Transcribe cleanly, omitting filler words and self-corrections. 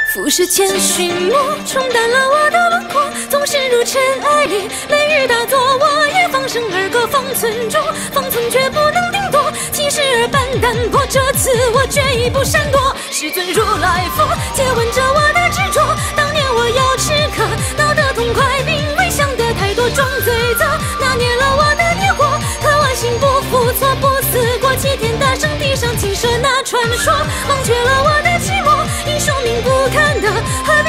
浮世千寻魔，冲淡了我的轮廓，总是如尘埃里，雷雨大作，我也放声而歌，方寸中，方寸却不能定夺，气势而般淡泊，这次我决意不闪躲。师尊如来佛，借问着我的执着，当年我要吃颗，闹得痛快，并未想得太多，装罪责，拿捏了我的孽火，可我心不负错，不思过齐天大圣地上青蛇那传说，忘却了我的寂寞，一生命不堪的。